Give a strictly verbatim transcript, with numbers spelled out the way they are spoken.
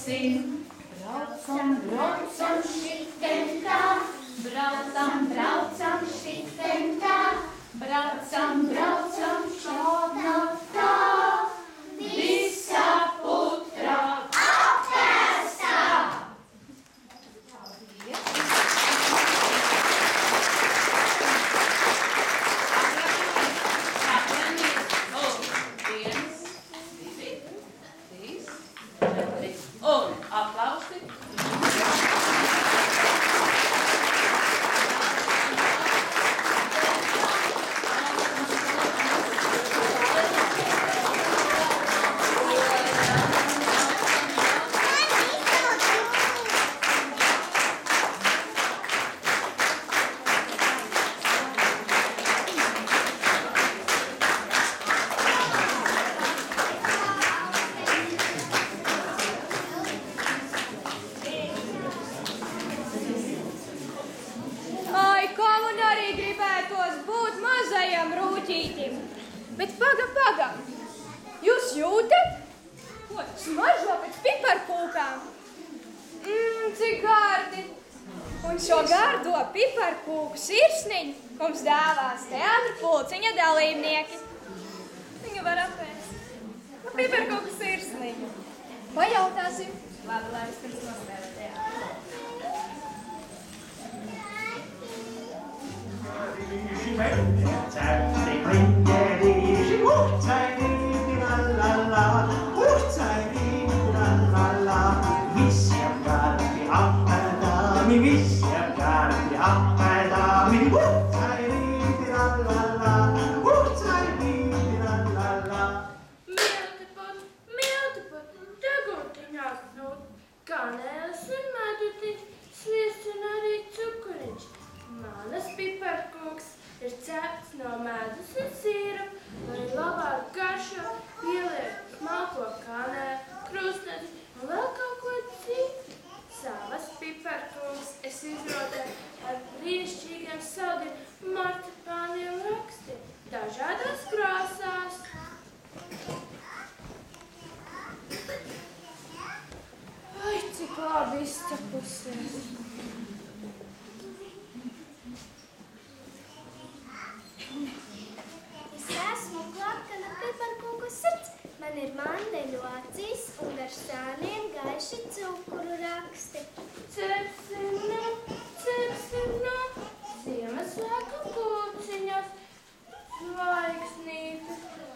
brauksim. Braucam, braucam šitien tā, braucam, braucam šitien tā, braucam, braucam šādā tā, visa putra apēstā. Un aplausi. Bet paga, paga, jūs jūtat? Ko? Smaržo pēc piparkūkām. Mmm, cik gardi. Un šo gardo piparkūku sirsniņu mums dāvās teātra pulciņa dalībnieki. Viņa var apēst. Nu, piparkūku sirsniņu. Pajautāsim. Labi, lai es pirms nospēlē teātra. Kanēlis un medutiņš, sviests un arī cukuriņš. Manas piparkūks ir cepts no medus un sīrupa, lai labāk garšo pieliek smalko kanēli, krustnedzi un vēl kaut ko citu. Savas piparkūks es izrotāju ar brīnišķīgiem saldiem marcipāniem rakstiem, dažādās krāsās. Ai, cik labi izcepusies. Es esmu klakana piparkūku sirds. Man ir mandeļu acīs un ar sāniem gaiši cukuru raksti. Cepsim nu, cepsim nu, Ziemassvētku pulciņos, zvaigznītes,